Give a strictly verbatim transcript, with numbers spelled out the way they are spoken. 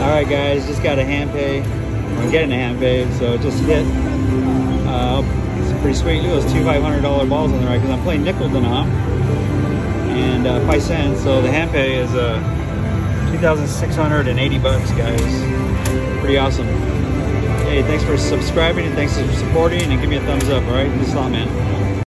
Alright guys, just got a Handpay. I'm getting a Handpay, so it just hit. Uh, it's pretty sweet. Look at those two five hundred dollar balls on the right, because I'm playing nickel denom. And uh, five cents, so the Handpay is uh, two thousand six hundred eighty bucks, guys. Pretty awesome. Hey, thanks for subscribing and thanks for supporting, and give me a thumbs up, alright? This is Slotman.